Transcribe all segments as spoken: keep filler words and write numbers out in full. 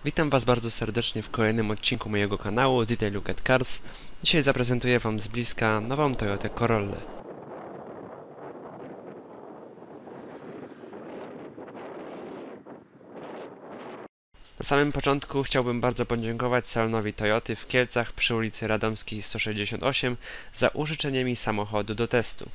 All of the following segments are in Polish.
Witam Was bardzo serdecznie w kolejnym odcinku mojego kanału Detail Look at Cars. Dzisiaj zaprezentuję Wam z bliska nową Toyotę Corollę. Na samym początku chciałbym bardzo podziękować salonowi Toyoty w Kielcach przy ulicy Radomskiej sto sześćdziesiąt osiem za użyczenie mi samochodu do testu.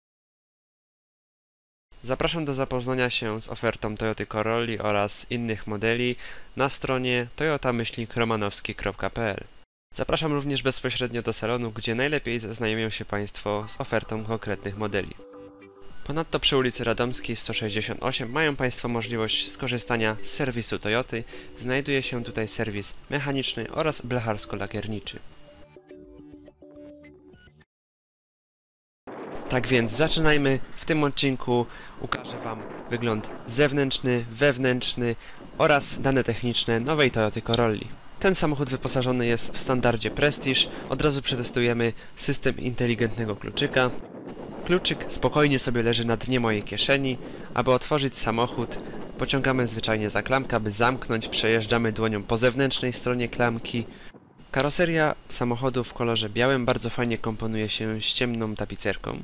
Zapraszam do zapoznania się z ofertą Toyoty Corolli oraz innych modeli na stronie toyota myślnik romanowski kropka p l. Zapraszam również bezpośrednio do salonu, gdzie najlepiej zaznajomią się Państwo z ofertą konkretnych modeli. Ponadto przy ulicy Radomskiej sto sześćdziesiąt osiem mają Państwo możliwość skorzystania z serwisu Toyoty. Znajduje się tutaj serwis mechaniczny oraz blacharsko-lakierniczy. Tak więc zaczynajmy. W tym odcinku ukażę Wam wygląd zewnętrzny, wewnętrzny oraz dane techniczne nowej Toyoty Corolli. Ten samochód wyposażony jest w standardzie Prestige. Od razu przetestujemy system inteligentnego kluczyka. Kluczyk spokojnie sobie leży na dnie mojej kieszeni. Aby otworzyć samochód, pociągamy zwyczajnie za klamkę, aby zamknąć. Przejeżdżamy dłonią po zewnętrznej stronie klamki. Karoseria samochodu w kolorze białym bardzo fajnie komponuje się z ciemną tapicerką.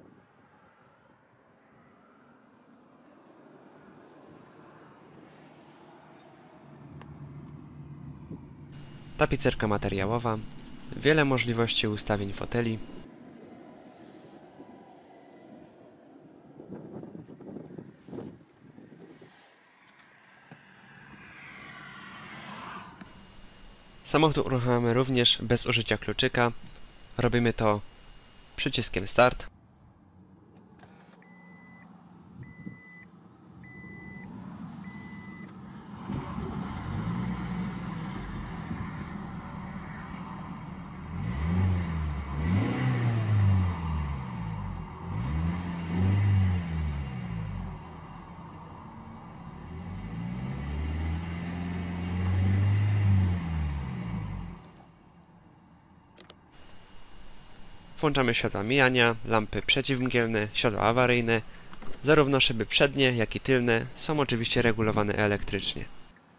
Tapicerka materiałowa, wiele możliwości ustawień foteli. Samochód uruchamiamy również bez użycia kluczyka. Robimy to przyciskiem Start. Włączamy światła mijania, lampy przeciwmgielne, światła awaryjne. Zarówno szyby przednie, jak i tylne są oczywiście regulowane elektrycznie.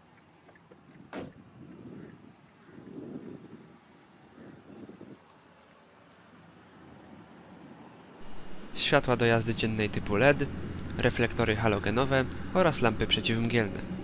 Światła do jazdy dziennej typu L E D, reflektory halogenowe oraz lampy przeciwmgielne.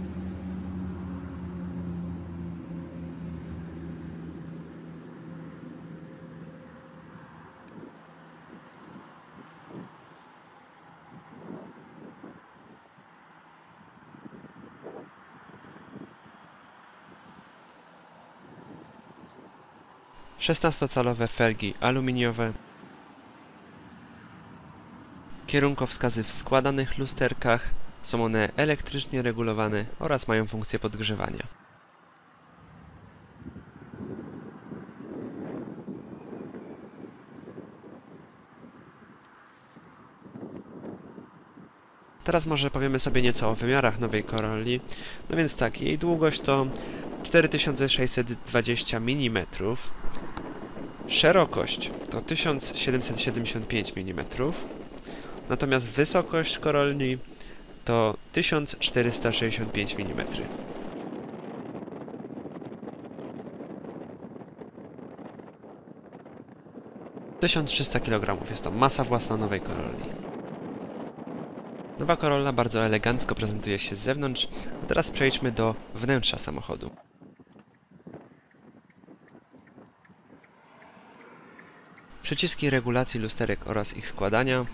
szesnastocalowe felgi aluminiowe, kierunkowskazy w składanych lusterkach, są one elektrycznie regulowane oraz mają funkcję podgrzewania. Teraz może powiemy sobie nieco o wymiarach nowej Corolli. No więc tak, jej długość to cztery tysiące sześćset dwadzieścia milimetrów, szerokość to tysiąc siedemset siedemdziesiąt pięć milimetrów, natomiast wysokość Corolli to tysiąc czterysta sześćdziesiąt pięć milimetrów. tysiąc trzysta kilogramów jest to masa własna nowej Corolli. Nowa Corolla bardzo elegancko prezentuje się z zewnątrz, a teraz przejdźmy do wnętrza samochodu. Przyciski regulacji lusterek oraz ich składania.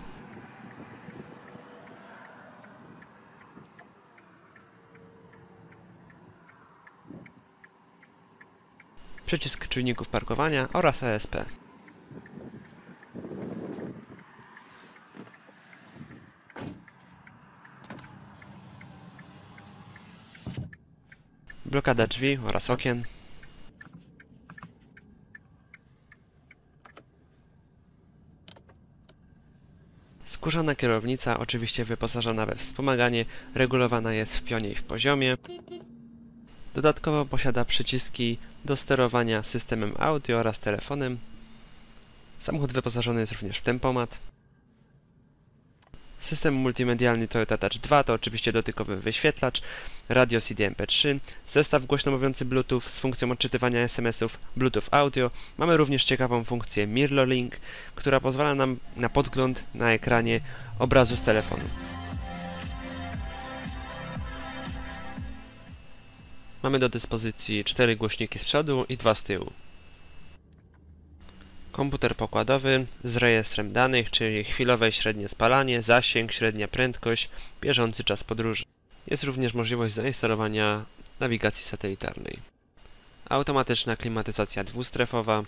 Przycisk czujników parkowania oraz E S P. Blokada drzwi oraz okien. Skórzana kierownica, oczywiście wyposażona we wspomaganie, regulowana jest w pionie i w poziomie. Dodatkowo posiada przyciski do sterowania systemem audio oraz telefonem. Samochód wyposażony jest również w tempomat. System multimedialny Toyota Touch dwa to oczywiście dotykowy wyświetlacz, radio C D M P trzy, zestaw głośno mówiący Bluetooth z funkcją odczytywania S M S-ów, Bluetooth Audio. Mamy również ciekawą funkcję Mirror Link, która pozwala nam na podgląd na ekranie obrazu z telefonu. Mamy do dyspozycji cztery głośniki z przodu i dwa z tyłu. Komputer pokładowy z rejestrem danych, czyli chwilowe i średnie spalanie, zasięg, średnia prędkość, bieżący czas podróży. Jest również możliwość zainstalowania nawigacji satelitarnej. Automatyczna klimatyzacja dwustrefowa.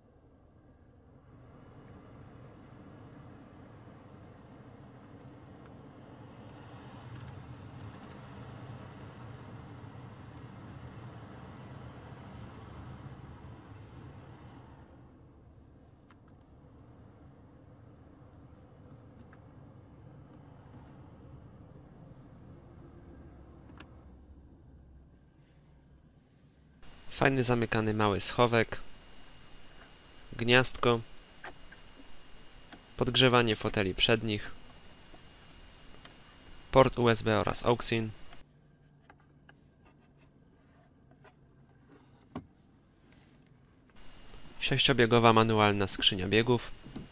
Fajny zamykany mały schowek, gniazdko, podgrzewanie foteli przednich, port U S B oraz aux-in, sześciobiegowa manualna skrzynia biegów,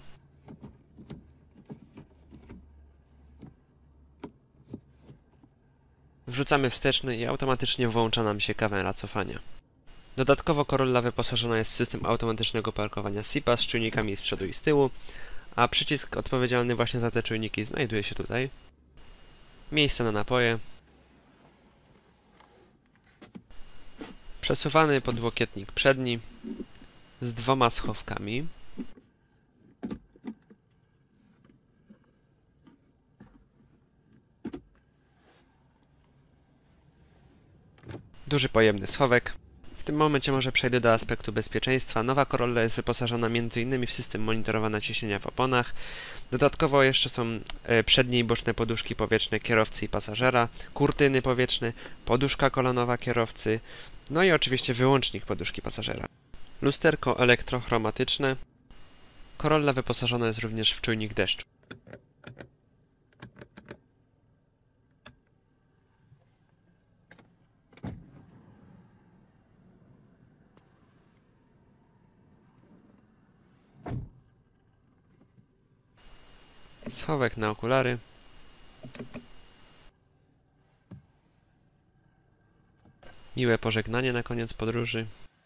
wrzucamy wsteczny i automatycznie włącza nam się kamera cofania. Dodatkowo Corolla wyposażona jest w system automatycznego parkowania S I P A z czujnikami z przodu i z tyłu, a przycisk odpowiedzialny właśnie za te czujniki znajduje się tutaj. Miejsce na napoje. Przesuwany podłokietnik przedni z dwoma schowkami. Duży pojemny schowek. W tym momencie może przejdę do aspektu bezpieczeństwa. Nowa Corolla jest wyposażona między innymi w system monitorowania ciśnienia w oponach. Dodatkowo jeszcze są przednie i boczne poduszki powietrzne kierowcy i pasażera, kurtyny powietrzne, poduszka kolonowa kierowcy, no i oczywiście wyłącznik poduszki pasażera. Lusterko elektrochromatyczne. Corolla wyposażona jest również w czujnik deszczu. Schowek na okulary. Miłe pożegnanie na koniec podróży.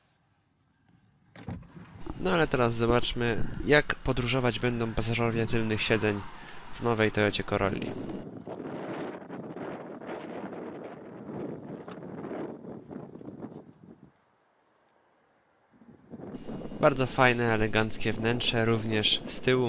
No ale teraz zobaczmy, jak podróżować będą pasażerowie tylnych siedzeń w nowej Toyocie Corolli. Bardzo fajne, eleganckie wnętrze, również z tyłu.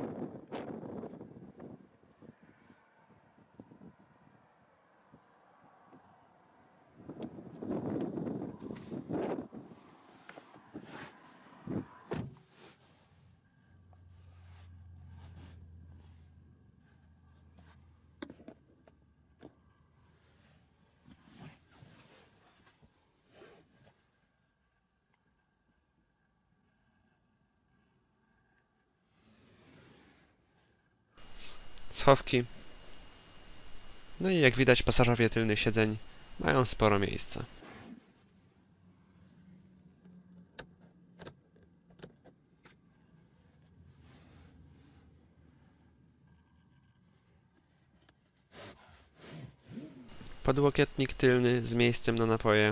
Schowki. No i jak widać, pasażerowie tylnych siedzeń mają sporo miejsca. Podłokietnik tylny z miejscem na napoje.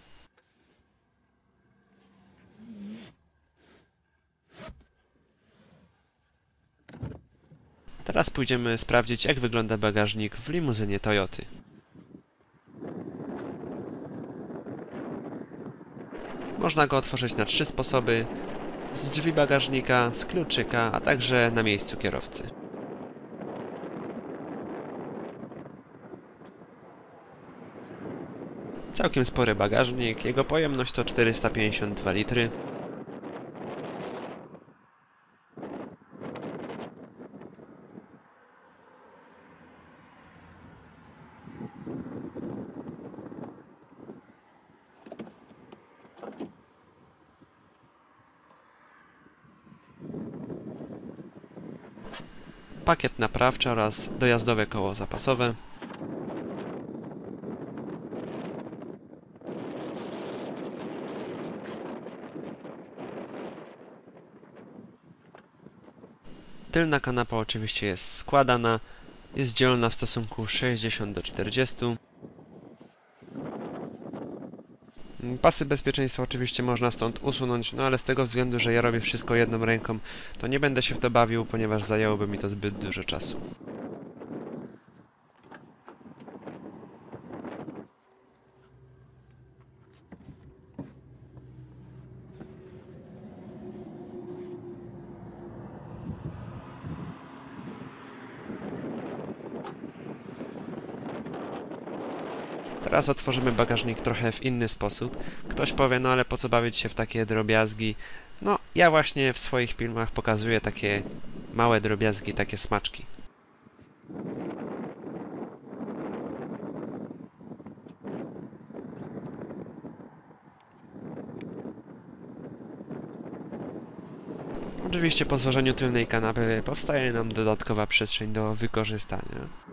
Teraz pójdziemy sprawdzić, jak wygląda bagażnik w limuzynie Toyoty. Można go otworzyć na trzy sposoby: z drzwi bagażnika, z kluczyka, a także na miejscu kierowcy. Całkiem spory bagażnik, jego pojemność to czterysta pięćdziesiąt dwa litry. pakiet naprawczy oraz dojazdowe koło zapasowe. Tylna kanapa oczywiście jest składana, jest dzielona w stosunku sześćdziesiąt do czterdziestu. Pasy bezpieczeństwa oczywiście można stąd usunąć, no ale z tego względu, że ja robię wszystko jedną ręką, to nie będę się w to bawił, ponieważ zajęłoby mi to zbyt dużo czasu. Teraz otworzymy bagażnik trochę w inny sposób. Ktoś powie, no ale po co bawić się w takie drobiazgi? No, ja właśnie w swoich filmach pokazuję takie małe drobiazgi, takie smaczki. Oczywiście po złożeniu tylnej kanapy powstaje nam dodatkowa przestrzeń do wykorzystania.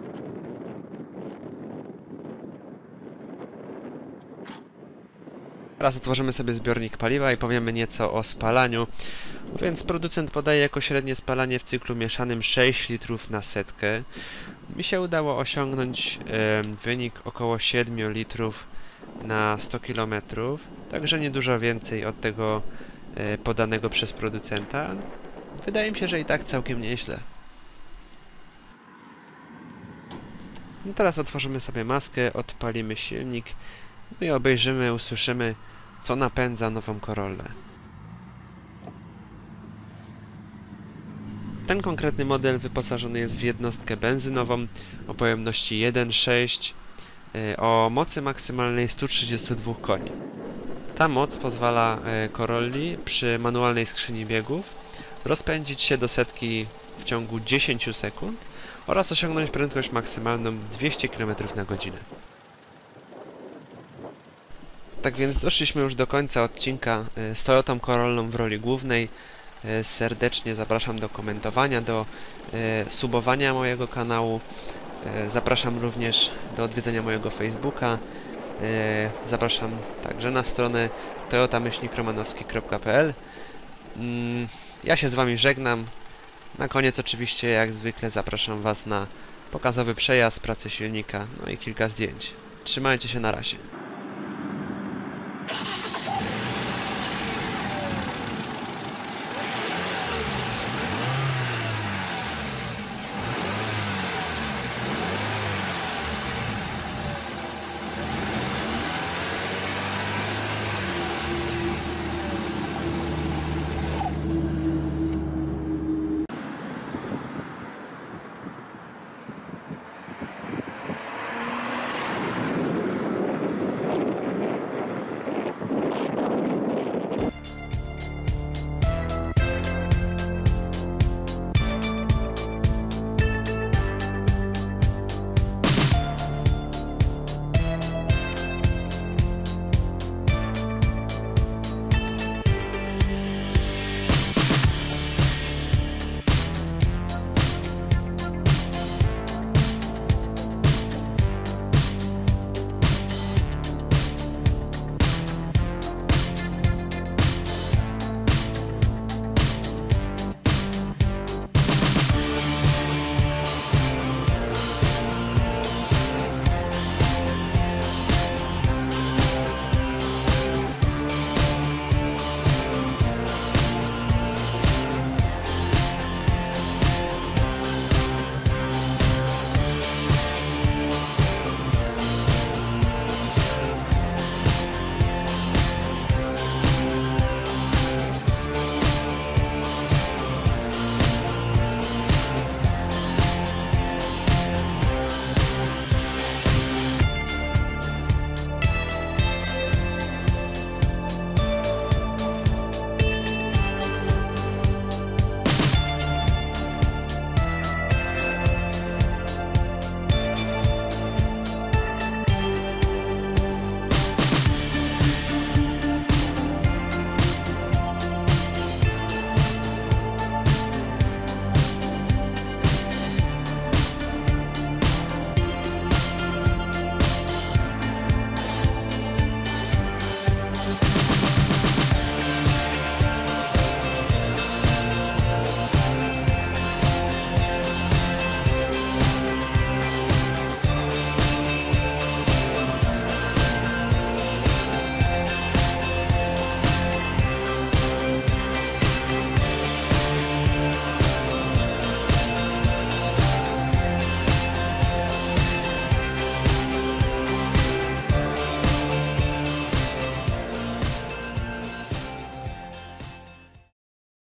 Teraz otworzymy sobie zbiornik paliwa i powiemy nieco o spalaniu. Więc producent podaje jako średnie spalanie w cyklu mieszanym sześć litrów na setkę. Mi się udało osiągnąć e, wynik około siedem litrów na sto kilometrów. Także nie dużo więcej od tego e, podanego przez producenta. Wydaje mi się, że i tak całkiem nieźle. No teraz otworzymy sobie maskę, odpalimy silnik, no i obejrzymy, usłyszymy, co napędza nową Corollę. Ten konkretny model wyposażony jest w jednostkę benzynową o pojemności jeden przecinek sześć o mocy maksymalnej stu trzydziestu dwóch koni. Ta moc pozwala Corolli przy manualnej skrzyni biegów rozpędzić się do setki w ciągu dziesięciu sekund oraz osiągnąć prędkość maksymalną dwieście kilometrów na godzinę. Tak więc doszliśmy już do końca odcinka z Toyotą Corollą w roli głównej. Serdecznie zapraszam do komentowania, do subowania mojego kanału. Zapraszam również do odwiedzenia mojego Facebooka. Zapraszam także na stronę toyota myślnik romanowski kropka p l. Ja się z Wami żegnam. Na koniec oczywiście, jak zwykle, zapraszam Was na pokazowy przejazd pracy silnika, no i kilka zdjęć. Trzymajcie się, na razie.